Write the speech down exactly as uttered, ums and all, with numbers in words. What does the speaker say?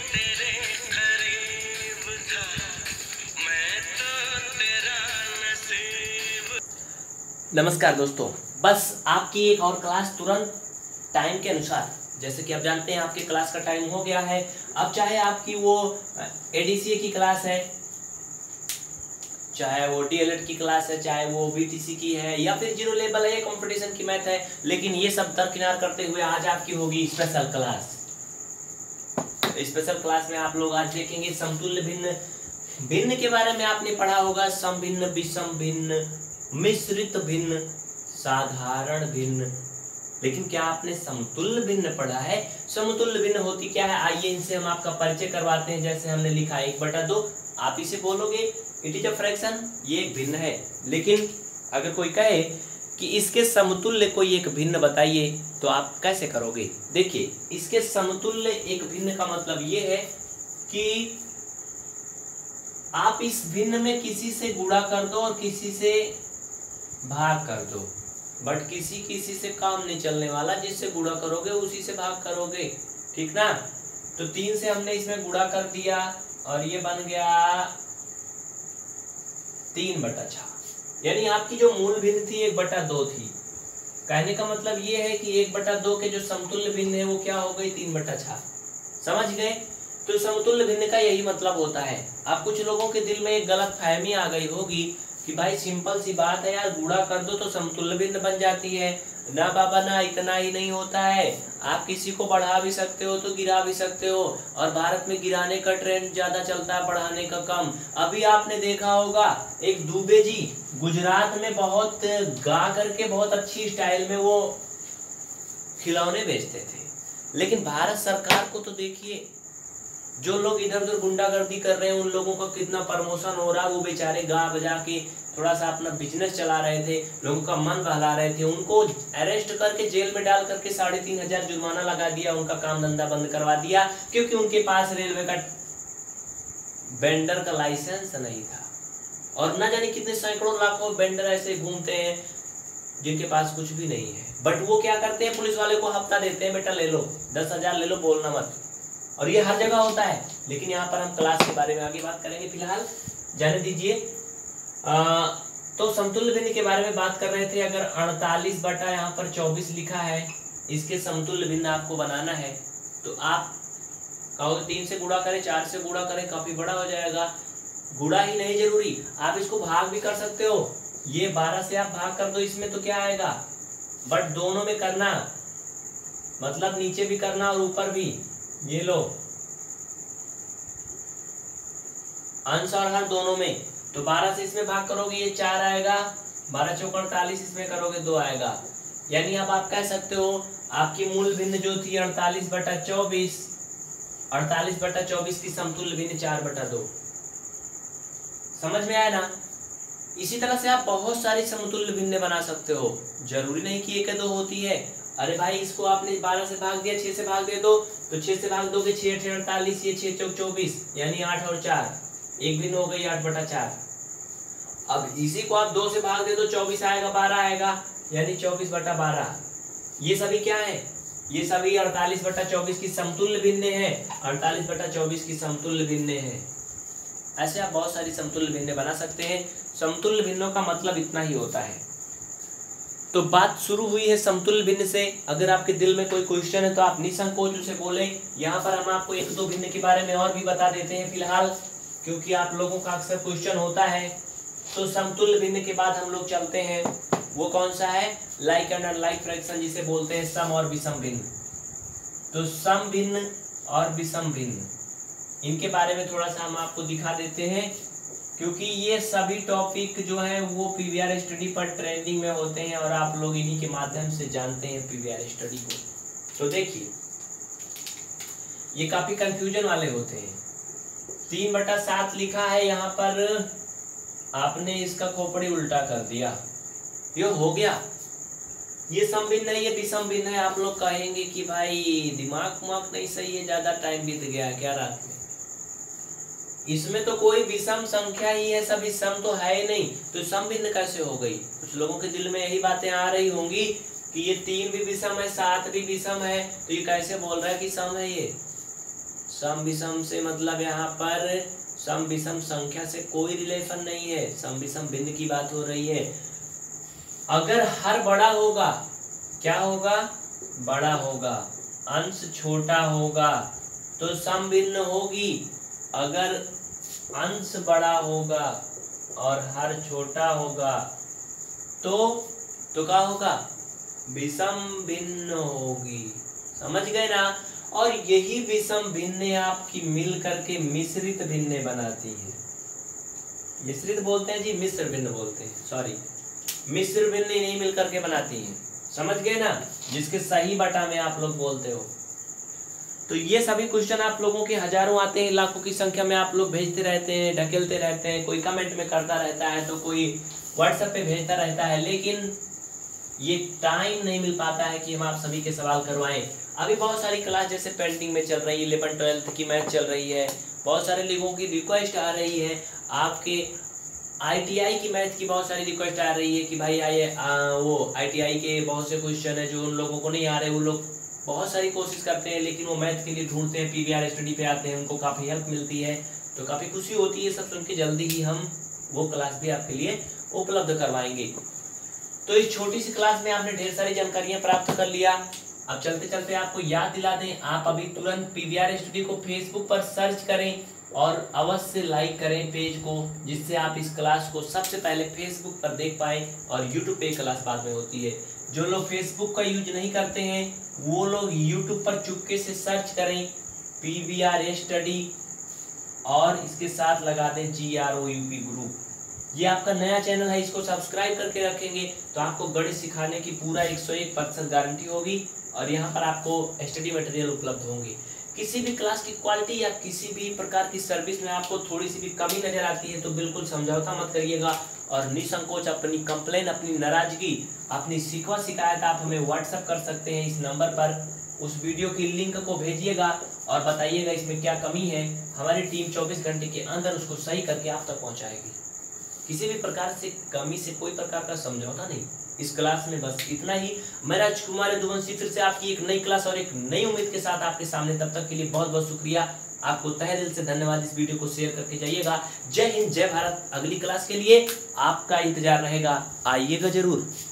तेरे करीब था, मैं तो तेरा नसीब। नमस्कार दोस्तों, बस आपकी एक और क्लास तुरंत टाइम के अनुसार, जैसे कि आप जानते हैं आपके क्लास का टाइम हो गया है। अब चाहे आपकी वो एडीसीए की क्लास है, चाहे वो डीएलएड की क्लास है, चाहे वो बीटीसी की है, या फिर जीरो लेवल है, कंपटीशन की मैथ है, लेकिन ये सब दरकिनार करते हुए आज आपकी होगी स्पेशल क्लास। स्पेशल क्लास में आप लोग आज देखेंगे समतुल्य भिन्न। भिन्न के बारे में आपने पढ़ा होगा, सम भिन्न, विषम भिन्न, मिश्रित भिन्न, साधारण भिन्न, लेकिन क्या आपने समतुल्य भिन्न पढ़ा है? समतुल्य भिन्न होती क्या है, आइए इनसे हम आपका परिचय करवाते हैं। जैसे हमने लिखा है एक बटा दो, आप इसे बोलोगे इट इज अ फ्रैक्शन, ये एक भिन्न है। लेकिन अगर कोई कहे कि इसके समतुल्य कोई एक भिन्न बताइए, तो आप कैसे करोगे? देखिए, इसके समतुल्य एक भिन्न का मतलब ये है कि आप इस भिन्न में किसी से गुणा कर दो और किसी से भाग कर दो, बट किसी किसी से काम नहीं चलने वाला, जिससे गुणा करोगे उसी से भाग करोगे, ठीक ना? तो तीन से हमने इसमें गुणा कर दिया और ये बन गया तीन बटा छह, यानी आपकी जो मूल भिन्न थी एक बटा दो थी। कहने का मतलब ये है कि एक बटा दो के जो समतुल्य भिन्न है वो क्या हो गई, तीन बटा छह। समझ गए? तो समतुल्य भिन्न का यही मतलब होता है। अब कुछ लोगों के दिल में एक गलत फहमी आ गई होगी कि भाई सिंपल सी बात है यार, गुणा कर दो तो समतुल्य भिन्न बन जाती है। ना बाबा ना, इतना ही नहीं होता है। आप किसी को बढ़ा भी सकते हो तो गिरा भी सकते हो, और भारत में गिराने का ट्रेंड ज्यादा चलता है, बढ़ाने का कम। अभी आपने देखा होगा एक दुबे जी गुजरात में बहुत गा करके बहुत अच्छी स्टाइल में वो खिलौने बेचते थे, लेकिन भारत सरकार को तो देखिए, जो लोग इधर उधर गुंडागर्दी कर रहे हैं उन लोगों का कितना प्रमोशन हो रहा है। वो बेचारे गा बजा के थोड़ा सा अपना बिजनेस चला रहे थे, लोगों का मन बहला रहे थे, उनको अरेस्ट करके जेल में डाल करके साढ़े तीन हजार जुर्माना लगा दिया, उनका काम धंधा बंद करवा दिया, क्योंकि उनके पास रेलवे का वेंडर का लाइसेंस नहीं था। और न जाने कितने सैकड़ों लाखों वेंडर ऐसे घूमते हैं जिनके पास कुछ भी नहीं है, बट वो क्या करते हैं, पुलिस वाले को हफ्ता देते हैं, बेटा ले लो दस हजार ले लो, बोलना मत। और ये हर जगह होता है, लेकिन यहाँ पर हम क्लास के बारे में आगे बात करेंगे, फिलहाल जाने दीजिए। तो समतुल्य भिन्न के बारे में बात कर रहे थे। अगर अड़तालीस बटा यहाँ पर चौबीस लिखा है, इसके समतुल्य भिन्न आपको बनाना है, तो आप कहोगे तीन से गुणा करें, चार से गुणा करें, काफी बड़ा हो जाएगा। गुणा ही नहीं जरूरी, आप इसको भाग भी कर सकते हो। ये बारह से आप भाग कर दो, इसमें तो क्या आएगा, बट दोनों में करना, मतलब नीचे भी करना और ऊपर भी। ये लो अंश और हर दोनों में, तो बारह से इसमें भाग करोगे ये चार आएगा, बारह चौक अड़तालीस, इसमें करोगे दो आएगा। यानी अब आप कह सकते हो आपकी मूल भिन्न जो थी अड़तालीस बटा चौबीस, अड़तालीस बटा चौबीस की समतुल्य भिन्न चार बटा दो। समझ में आया ना? इसी तरह से आप बहुत सारी समतुल्य भिन्न बना सकते हो, जरूरी नहीं कि एक दो होती है। अरे भाई, इसको आपने बारह से भाग दिया, छह से भाग दे दो, तो छह से भाग दोगे, छह छह अड़तालीस, ये छह चौक चौबीस, यानी आठ और चार, एक भिन्न हो गई आठ बटा चार। अब इसी को आप दो से भाग दे दो, चौबीस आएगा, बारह आएगा, यानी चौबीस बटा बारह। ये सभी क्या है, ये सभी अड़तालीस बटा चौबीस की समतुल्य भिन्न है, अड़तालीस बटा चौबीस की समतुल्य भिन्न है। ऐसे आप बहुत सारी समतुल्य भिन्न बना सकते हैं। समतुल्य भिन्नों का मतलब इतना ही होता है। तो बात शुरू हुई है समतुल्य भिन्न से। अगर आपके दिल में कोई क्वेश्चन है तो आप निसंकोच उसे बोलें। यहाँ पर हम आपको एक दो भिन्न के बारे में और भी बता देते हैं फिलहाल, क्योंकि आप लोगों का अक्सर क्वेश्चन होता है। तो समतुल्य भिन्न के बाद हम लोग चलते हैं, वो कौन सा है, लाइक एंड अनलाइक फ्रैक्शन, जिसे बोलते हैं सम और विषम भिन्न। तो सम भिन्न और विषम भिन्न, इनके बारे में थोड़ा सा हम आपको दिखा देते हैं, क्योंकि ये सभी टॉपिक जो है वो पीवीआर स्टडी पर ट्रेंडिंग में होते हैं और आप लोग इन्हीं के माध्यम से जानते हैं पीवीआर स्टडी को। तो देखिए, ये काफी कंफ्यूजन वाले होते हैं। तीन बटा सात लिखा है, यहाँ पर आपने इसका खोपड़ी उल्टा कर दिया, ये हो गया। ये सम भिन्न है, ये विषम भिन्न है। आप लोग कहेंगे कि भाई दिमाग उमाग नहीं सही है, ज्यादा टाइम बीत गया है क्या रात में, इसमें तो कोई विषम संख्या ही है, सभी सम तो है ही नहीं, तो सम भिन्न कैसे हो गई? कुछ लोगों के दिल में यही बातें आ रही होंगी कि ये तीन भी विषम है, सात भी विषम है, तो ये कैसे बोल रहा है कि सम है? ये सम विषम से मतलब यहाँ पर सम विषम संख्या से कोई रिलेशन नहीं है, सम विषम भिन्न की बात हो रही है। अगर हर बड़ा होगा, क्या होगा, बड़ा होगा, अंश छोटा होगा तो सम भिन्न होगी। अगर अंश बड़ा होगा और हर छोटा होगा तो तो क्या होगा, विषम भिन्न होगी। समझ गए ना। और यही विषम भिन्न आपकी मिल करके मिश्रित भिन्न बनाती है। मिश्रित बोलते हैं जी, मिश्र भिन्न बोलते हैं, सॉरी मिश्र भिन्न नहीं मिल करके बनाती है। समझ गए ना, जिसके सही बटा में आप लोग बोलते हो। तो ये सभी क्वेश्चन आप लोगों के हजारों आते हैं, लाखों की संख्या में आप लोग भेजते रहते हैं, ढकेलते रहते हैं, कोई कमेंट में करता रहता है तो कोई व्हाट्सएप पे भेजता रहता है, लेकिन ये टाइम नहीं मिल पाता है कि हम आप सभी के सवाल करवाएं। अभी बहुत सारी क्लास जैसे पेंडिंग में चल रही है, इलेवन ट्वेल्थ की मैथ चल रही है, बहुत सारे लोगों की रिक्वेस्ट आ रही है, आपके आईटीआई की मैथ की बहुत सारी रिक्वेस्ट आ रही है कि भाई आइए वो आईटीआई के बहुत से क्वेश्चन है जो उन लोगों को नहीं आ रहे, वो लोग बहुत सारी कोशिश करते हैं लेकिन वो मैथ के लिए ढूंढते हैं, पीवीआर स्टडी पे आते हैं, उनको काफ़ी हेल्प मिलती है, तो काफ़ी खुशी होती है। सब सुन के जल्दी ही हम वो क्लास भी आपके लिए उपलब्ध करवाएंगे। तो इस छोटी सी क्लास में आपने ढेर सारी जानकारियां प्राप्त कर लिया। अब चलते चलते आपको याद दिला दें, आप अभी तुरंत पीवीआर स्टडी को फेसबुक पर सर्च करें और अवश्य लाइक करें पेज को, जिससे आप इस क्लास को सबसे पहले फेसबुक पर देख पाएं और यूट्यूब पे क्लास बाद में होती है। जो लोग फेसबुक का यूज नहीं करते हैं वो लोग यूट्यूब पर चुपके से सर्च करें पीवीआर स्टडी और इसके साथ लगा दें G R O U P group. ये आपका नया चैनल है, इसको सब्सक्राइब करके रखेंगे तो आपको गणित सिखाने की पूरा एक सौ एक प्रतिशत गारंटी होगी और यहाँ पर आपको स्टडी मटेरियल उपलब्ध होंगे। किसी भी क्लास की क्वालिटी या किसी भी प्रकार की सर्विस में आपको थोड़ी सी भी कमी नजर आती है तो बिल्कुल समझौता मत करिएगा और निसंकोच अपनी कंप्लेन, अपनी नाराजगी, अपनी शिकवा शिकायत आप हमें व्हाट्सएप कर सकते हैं इस नंबर पर। उस वीडियो की लिंक को भेजिएगा और बताइएगा इसमें क्या कमी है, हमारी टीम चौबीस घंटे के अंदर उसको सही करके आप तक पहुँचाएगी। किसी भी प्रकार से कमी से कोई प्रकार का समझौता नहीं इस क्लास में, बस इतना ही। मैं राजकुमार यदुवंशी फिर से आपकी एक नई क्लास और एक नई उम्मीद के साथ आपके सामने, तब तक के लिए बहुत बहुत शुक्रिया, आपको तहे दिल से धन्यवाद। इस वीडियो को शेयर करके जाइएगा। जय हिंद, जय भारत। अगली क्लास के लिए आपका इंतजार रहेगा, आइएगा जरूर।